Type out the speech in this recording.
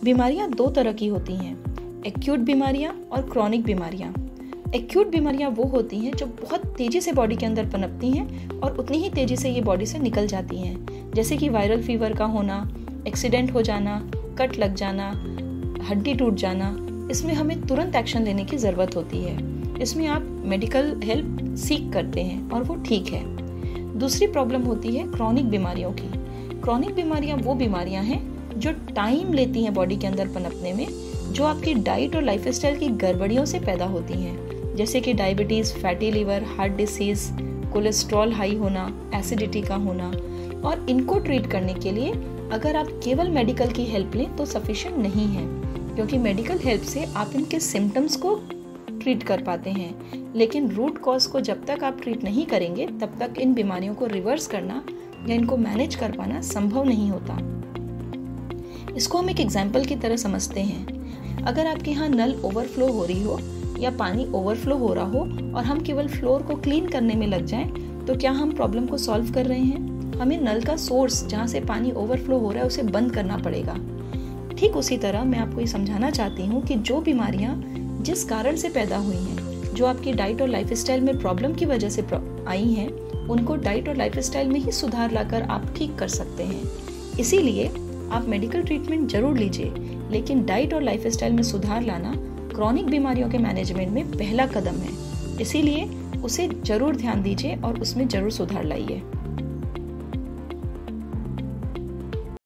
बीमारियां दो तरह की होती हैं, एक्यूट बीमारियां और क्रॉनिक बीमारियां। एक्यूट बीमारियां वो होती हैं जो बहुत तेज़ी से बॉडी के अंदर पनपती हैं और उतनी ही तेज़ी से ये बॉडी से निकल जाती हैं, जैसे कि वायरल फीवर का होना, एक्सीडेंट हो जाना, कट लग जाना, हड्डी टूट जाना। इसमें हमें तुरंत एक्शन लेने की ज़रूरत होती है। इसमें आप मेडिकल हेल्प सीख करते हैं और वो ठीक है। दूसरी प्रॉब्लम होती है क्रॉनिक बीमारियों की। क्रॉनिक बीमारियां वो बीमारियां हैं जो टाइम लेती हैं बॉडी के अंदर पनपने में, जो आपकी डाइट और लाइफस्टाइल की गड़बड़ियों से पैदा होती हैं, जैसे कि diabetes, fatty liver, heart disease, cholesterol high होना, एसिडिटी का होना। और इनको ट्रीट करने के लिए अगर आप केवल मेडिकल की हेल्प लें तो सफिशिएंट नहीं है, क्योंकि मेडिकल हेल्प से आप इनके सिम्टम्स को ट्रीट कर पाते हैं, लेकिन रूट कॉज को जब तक आप ट्रीट नहीं करेंगे तब तक इन बीमारियों को रिवर्स करना या इनको मैनेज कर पाना संभव नहीं होता। इसको हम एक एग्जाम्पल की तरह समझते हैं। अगर आपके यहाँ नल ओवरफ्लो हो रही हो या पानी ओवरफ्लो हो रहा हो और हम केवल फ्लोर को क्लीन करने में लग जाएं, तो क्या हम प्रॉब्लम को सॉल्व कर रहे हैं? हमें नल का सोर्स जहाँ से पानी ओवरफ्लो हो रहा है उसे बंद करना पड़ेगा। ठीक उसी तरह मैं आपको ये समझाना चाहती हूँ कि जो बीमारियाँ जिस कारण से पैदा हुई हैं, जो आपकी डाइट और लाइफस्टाइल में प्रॉब्लम की वजह से आई हैं, उनको डाइट और लाइफस्टाइल में ही सुधार लाकर आप ठीक कर सकते हैं। इसीलिए आप मेडिकल ट्रीटमेंट जरूर लीजिए, लेकिन डाइट और लाइफस्टाइल में सुधार लाना क्रॉनिक बीमारियों के मैनेजमेंट में पहला कदम है। इसीलिए उसे जरूर ध्यान दीजिए और उसमें जरूर सुधार लाइए।